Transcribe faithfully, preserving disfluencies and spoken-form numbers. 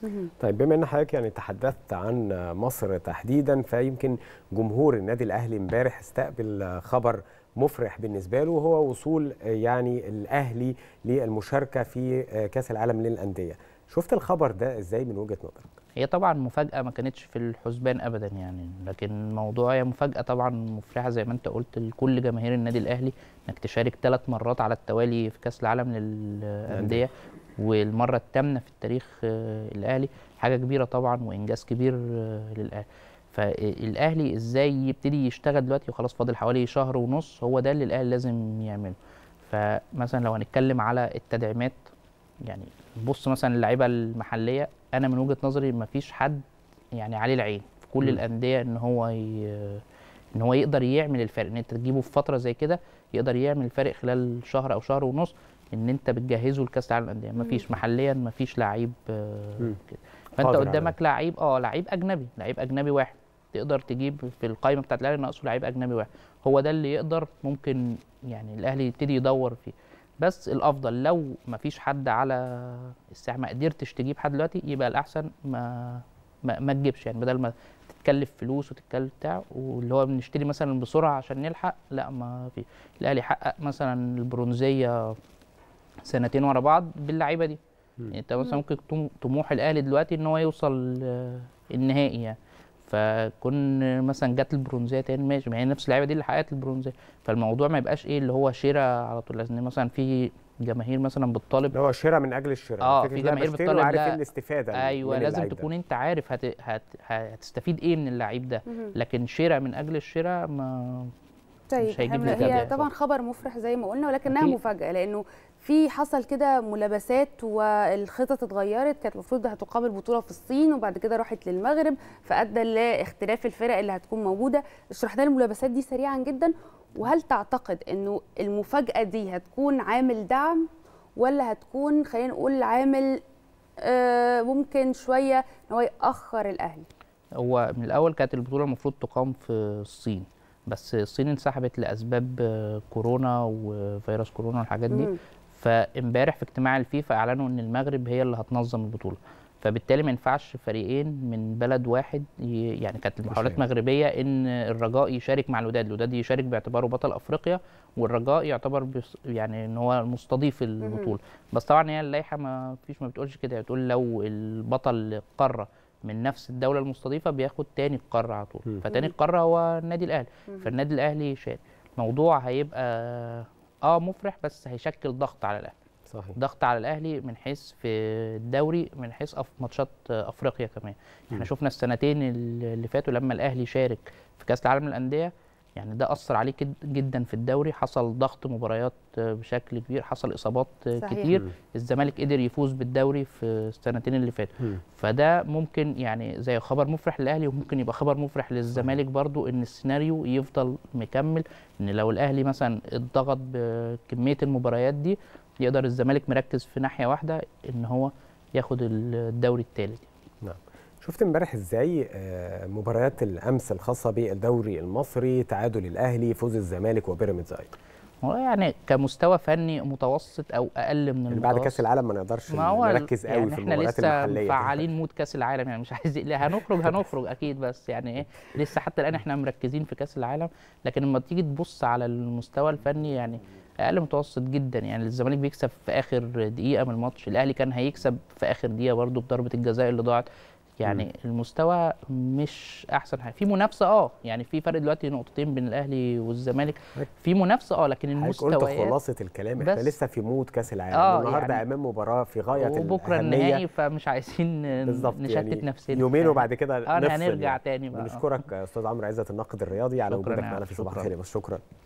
طيب بما ان حضرتك يعني تحدثت عن مصر تحديدا، فيمكن جمهور النادي الاهلي امبارح استقبل خبر مفرح بالنسبه له، وهو وصول يعني الاهلي للمشاركه في كاس العالم للانديه. شفت الخبر ده ازاي من وجهه نظرك؟ هي طبعا مفاجاه ما كانتش في الحسبان ابدا يعني، لكن الموضوع هي مفاجاه طبعا مفرحه زي ما انت قلت لكل جماهير النادي الاهلي، انك تشارك ثلاث مرات على التوالي في كاس العالم للانديه، والمره الثامنه في التاريخ الاهلي. حاجه كبيره طبعا وانجاز كبير للاهلي. فالاهلي ازاي يبتدي يشتغل دلوقتي وخلاص فاضل حوالي شهر ونص، هو ده اللي الاهلي لازم يعمله. فمثلا لو هنتكلم على التدعيمات، يعني بص مثلا اللعيبه المحليه، انا من وجهه نظري ما فيش حد يعني عليه العين في كل م. الانديه ان هو ي... ان هو يقدر يعمل الفرق، ان انت تجيبه في فتره زي كده يقدر يعمل الفرق خلال شهر او شهر ونص، ان انت بتجهزه لكاس العالم للانديه. ما فيش محليا، ما فيش لعيب كده. فانت قدامك لعيب اه لعيب اجنبي، لعيب اجنبي واحد تقدر تجيب في القائمه بتاعت الاهلي، ناقصه لعيب اجنبي واحد، هو ده اللي يقدر ممكن يعني الاهلي يبتدي يدور فيه. بس الافضل لو ما فيش حد على الساحه، ما قدرتش تجيب حد دلوقتي، يبقى الاحسن ما ما, ما تجيبش، يعني بدل ما تتكلف فلوس وتتكلف بتاع واللي هو بنشتري مثلا بسرعه عشان نلحق، لا ما في. الاهلي حقق مثلا البرونزيه سنتين ورا بعض باللعيبه دي. يعني انت مثلا ممكن طموح الاهلي دلوقتي ان هو يوصل النهائي يعني، فكون مثلا جت البرونزيه تاني ماشي، ما هي نفس اللعيبه دي اللي حققت البرونزيه. فالموضوع ما يبقاش ايه اللي هو شراء على طول، لازم مثلا في جماهير مثلا بتطالب، هو شراء من اجل الشراء. اه في جماهير بتطالب وعارف ايه الاستفاده. ايوه من لازم تكون ده. انت عارف هت... هت... هتستفيد ايه من اللعيب ده، لكن شراء من اجل الشراء ما طيب مش هيجيب هي يعني. طبعا خبر مفرح زي ما قلنا، ولكنها أكيد. مفاجاه، لانه في حصل كده ملابسات والخطط اتغيرت. كانت المفروض هتقام البطوله في الصين وبعد كده راحت للمغرب، فادى لاختلاف الفرق اللي هتكون موجوده. اشرح لنا الملابسات دي سريعا جدا، وهل تعتقد انه المفاجاه دي هتكون عامل دعم ولا هتكون خلينا نقول عامل آه ممكن شويه ان هو ياخر الاهلي؟ هو من الاول كانت البطوله المفروض تقام في الصين، بس الصين انسحبت لاسباب كورونا وفيروس كورونا والحاجات دي. فامبارح في اجتماع الفيفا اعلنوا ان المغرب هي اللي هتنظم البطوله، فبالتالي ما ينفعش فريقين من بلد واحد ي... يعني كانت المحاولات مغربيه ان الرجاء يشارك مع الوداد، الوداد يشارك باعتباره بطل افريقيا، والرجاء يعتبر بس يعني ان هو مستضيف البطوله. بس طبعا هي اللائحه ما فيش ما بتقولش كده، بتقول لو البطل قاره من نفس الدوله المستضيفه بياخد تاني القاره على طول، فتاني القاره هو النادي الاهلي، فالنادي الاهلي شارك. الموضوع هيبقى اه مفرح، بس هيشكل ضغط على الاهلي. صحيح. ضغط على الاهلي من حيث في الدوري، من حيث في ماتشات افريقيا كمان. احنا شفنا السنتين اللي فاتوا لما الاهلي شارك في كاس العالم للانديه، يعني ده اثر عليه جدا في الدوري، حصل ضغط مباريات بشكل كبير، حصل اصابات صحيح. كتير. م. الزمالك قدر يفوز بالدوري في السنتين اللي فاتوا، فده ممكن يعني زي خبر مفرح للاهلي، وممكن يبقى خبر مفرح للزمالك برضو، ان السيناريو يفضل مكمل، ان لو الاهلي مثلا اتضغط بكميه المباريات دي، يقدر الزمالك مركز في ناحيه واحده ان هو ياخد الدوري الثالث. نعم. شفت امبارح ازاي مباريات الامس الخاصه بالدوري المصري، تعادل الاهلي، فوز الزمالك وبيراميدز ايضا؟ هو يعني كمستوى فني متوسط او اقل من المتوسط. بعد كاس العالم ما نقدرش نركز قوي يعني في المباريات المحليه. احنا لسه مفعلين مود كاس العالم، يعني مش عايزين هنخرج هنخرج اكيد، بس يعني ايه لسه حتى الان احنا مركزين في كاس العالم. لكن لما تيجي تبص على المستوى الفني يعني اقل متوسط جدا. يعني الزمالك بيكسب في اخر دقيقه من الماتش، الاهلي كان هيكسب في اخر دقيقه برده بضربه الجزاء اللي ضاعت. يعني م. المستوى مش احسن حاجه، في منافسه اه يعني في فرق دلوقتي نقطتين بين الاهلي والزمالك، في منافسه اه لكن المستويات. قلت خلاصه الكلام، احنا لسه في مود كاس العالم، آه والنهارده يعني امام مباراه في غايه الاهميه، وبكره النهائي، فمش عايزين نشتت يعني نفسنا يومين وبعد كده آه نفصل. هنرجع يعني. تاني بقى. بنشكرك استاذ عمرو عزت الناقد الرياضي على وجودك معنا في صباح الخير. شكرا.